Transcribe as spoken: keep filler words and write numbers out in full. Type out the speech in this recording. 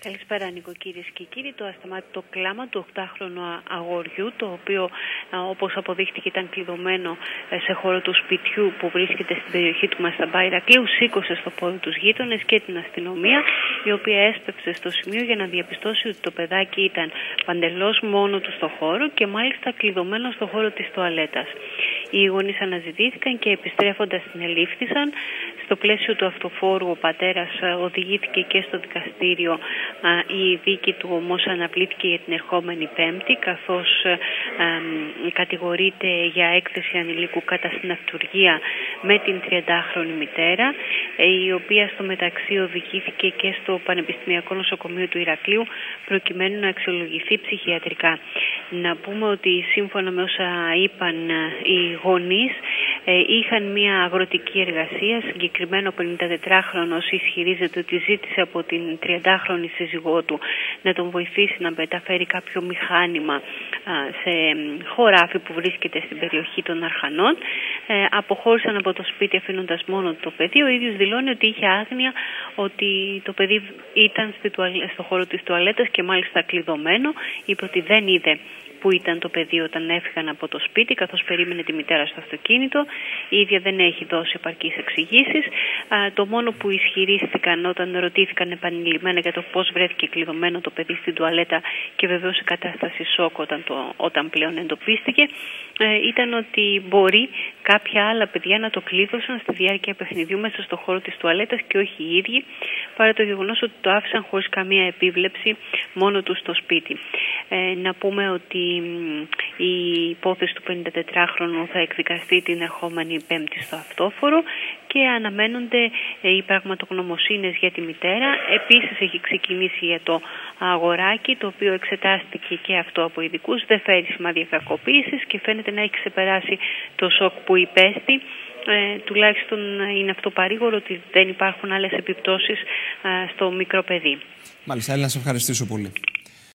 Καλησπέρα, Νίκο, κυρίες και κύριοι. Το ασταμάτητο κλάμα του οκτάχρονου αγοριού, το οποίο όπως αποδείχτηκε ήταν κλειδωμένο σε χώρο του σπιτιού που βρίσκεται στην περιοχή του Μασταμπά Ηρακλείου, σήκωσε στο πόδι τους γείτονες και την αστυνομία, η οποία έσπευσε στο σημείο για να διαπιστώσει ότι το παιδάκι ήταν παντελώς μόνο του στο χώρο και μάλιστα κλειδωμένο στο χώρο της τουαλέτας. Οι γονείς αναζητήθηκαν και επιστρέφοντας την ελήφθησαν. Στο πλαίσιο του αυτοφόρου ο πατέρας οδηγήθηκε και στο δικαστήριο. Η δίκη του όμως αναβλήθηκε για την ερχόμενη Πέμπτη, καθώς κατηγορείται για έκθεση ανηλίκου κατά συναυτουργία με την τριαντάχρονη μητέρα, η οποία στο μεταξύ οδηγήθηκε και στο Πανεπιστημιακό Νοσοκομείο του Ηρακλείου προκειμένου να αξιολογηθεί ψυχιατρικά. Να πούμε ότι σύμφωνα με όσα είπαν οι γονείς, είχαν μια αγροτική εργασία. Συγκεκριμένο ο πενηντατετράχρονος ισχυρίζεται ότι ζήτησε από την τριαντάχρονη σύζυγό του να τον βοηθήσει να μεταφέρει κάποιο μηχάνημα σε χωράφι που βρίσκεται στην περιοχή των Αρχανών. Ε, αποχώρησαν από το σπίτι αφήνοντας μόνο το παιδί. Ο ίδιος δηλώνει ότι είχε άγνοια ότι το παιδί ήταν στη τουαλ... στο χώρο της τουαλέτας και μάλιστα κλειδωμένο. Είπε ότι δεν είδε που ήταν το παιδί όταν έφυγαν από το σπίτι, καθώς περίμενε τη μητέρα στο αυτοκίνητο. Η ίδια δεν έχει δώσει επαρκείς εξηγήσεις. Το μόνο που ισχυρίστηκαν όταν ρωτήθηκαν επανειλημμένα για το πώς βρέθηκε κλειδωμένο το παιδί στην τουαλέτα και βεβαίως σε κατάσταση σοκ όταν, το, όταν πλέον εντοπίστηκε, ήταν ότι μπορεί κάποια άλλα παιδιά να το κλείδωσαν στη διάρκεια παιχνιδιού μέσα στο χώρο της τουαλέτας και όχι οι ίδιοι, παρά το γεγονός ότι το άφησαν χωρίς καμία επίβλεψη μόνο του στο σπίτι. Ε, να πούμε ότι η υπόθεση του πενηντατετράχρονου θα εκδικαστεί την ερχόμενη Πέμπτη στο αυτόφορο και αναμένονται οι πραγματογνωμοσύνες για τη μητέρα. Επίσης έχει ξεκινήσει για το αγοράκι, το οποίο εξετάστηκε και αυτό από ειδικούς. Δεν φέρει σημάδια κακοποίησης και φαίνεται να έχει ξεπεράσει το σοκ που υπέστη. Ε, τουλάχιστον είναι αυτό παρήγορο ότι δεν υπάρχουν άλλες επιπτώσεις ε, στο μικρό παιδί. Μάλιστα, Έλληνα, να σε ευχαριστήσω πολύ.